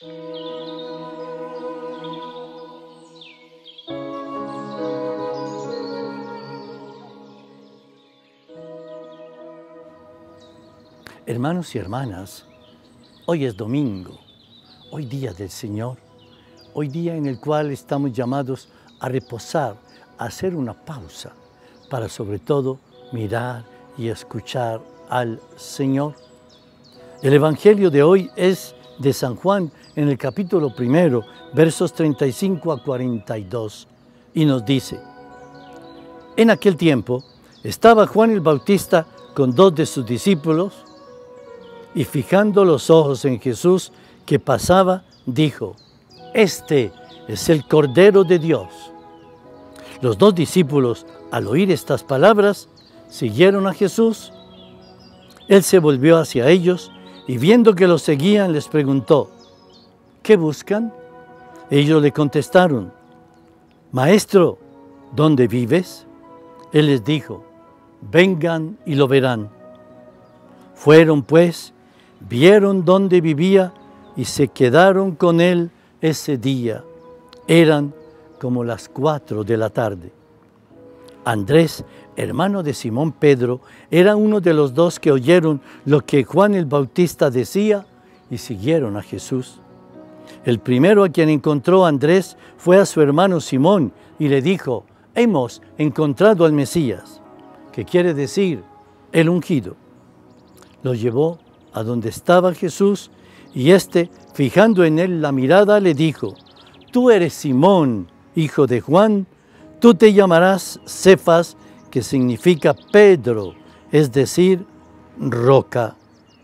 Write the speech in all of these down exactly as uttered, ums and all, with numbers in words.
Hermanos y hermanas, hoy es domingo, hoy día del Señor, hoy día en el cual estamos llamados a reposar, a hacer una pausa, para sobre todo mirar y escuchar al Señor. El Evangelio de hoy es de San Juan en el capítulo primero, versos treinta y cinco a cuarenta y dos, y nos dice: en aquel tiempo estaba Juan el Bautista con dos de sus discípulos, y fijando los ojos en Jesús que pasaba, dijo: este es el Cordero de Dios. Los dos discípulos, al oír estas palabras, siguieron a Jesús. Él se volvió hacia ellos y viendo que los seguían, les preguntó: ¿qué buscan? Ellos le contestaron: Maestro, ¿dónde vives? Él les dijo: vengan y lo verán. Fueron pues, vieron dónde vivía y se quedaron con él ese día. Eran como las cuatro de la tarde. Andrés, hermano de Simón Pedro, era uno de los dos que oyeron lo que Juan el Bautista decía y siguieron a Jesús. El primero a quien encontró Andrés fue a su hermano Simón y le dijo: hemos encontrado al Mesías, que quiere decir el ungido. Lo llevó a donde estaba Jesús, y éste, fijando en él la mirada, le dijo: tú eres Simón, hijo de Juan, tú te llamarás Cefas, que significa Pedro, es decir, roca.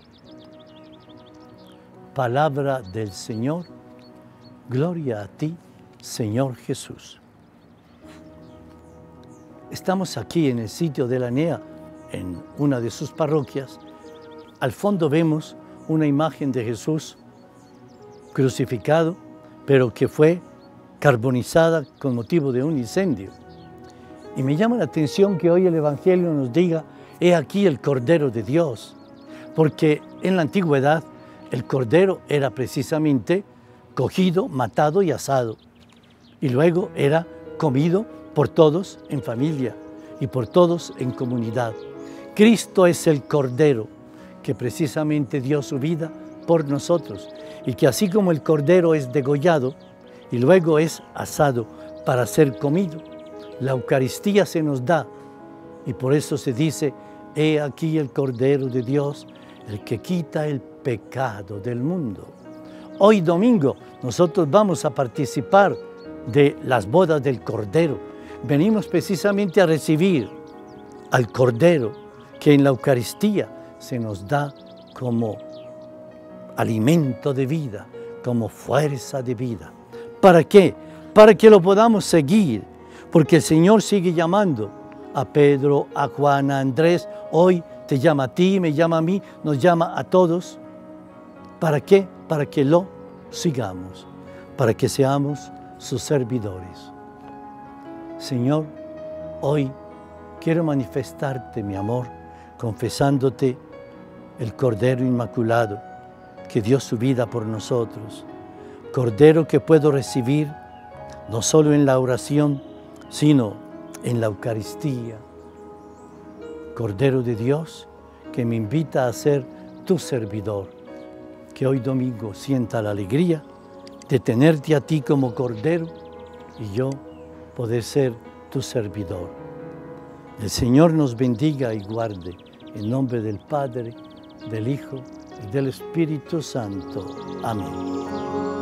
Palabra del Señor. Gloria a ti, Señor Jesús. Estamos aquí en el sitio de la Nea, en una de sus parroquias. Al fondo vemos una imagen de Jesús crucificado, pero que fue carbonizada con motivo de un incendio. Y me llama la atención que hoy el Evangelio nos diga: he aquí el Cordero de Dios, porque en la antigüedad el Cordero era precisamente cogido, matado y asado, y luego era comido por todos en familia y por todos en comunidad. Cristo es el Cordero que precisamente dio su vida por nosotros, y que así como el cordero es degollado y luego es asado para ser comido, la Eucaristía se nos da, y por eso se dice: he aquí el Cordero de Dios, el que quita el pecado del mundo. Hoy domingo nosotros vamos a participar de las bodas del Cordero. Venimos precisamente a recibir al Cordero que en la Eucaristía se nos da como alimento de vida, como fuerza de vida. ¿Para qué? Para que lo podamos seguir, porque el Señor sigue llamando a Pedro, a Juan, a Andrés. Hoy te llama a ti, me llama a mí, nos llama a todos. ¿Para qué? Para que lo sigamos, para que seamos sus servidores. Señor, hoy quiero manifestarte mi amor, confesándote el Cordero Inmaculado que dio su vida por nosotros. Cordero que puedo recibir no solo en la oración, sino en la Eucaristía. Cordero de Dios que me invita a ser tu servidor. Que hoy domingo sienta la alegría de tenerte a ti como Cordero y yo poder ser tu servidor. El Señor nos bendiga y guarde, en nombre del Padre, del Hijo y del Espíritu Santo. Amén.